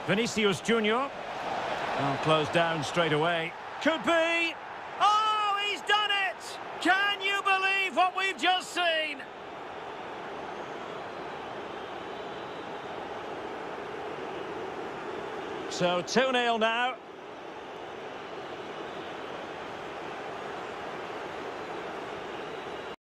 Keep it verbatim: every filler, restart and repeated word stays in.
Vinicius Junior Well, closed down straight away. Could be. Oh, he's done it! Can you believe what we've just seen? So two nil now.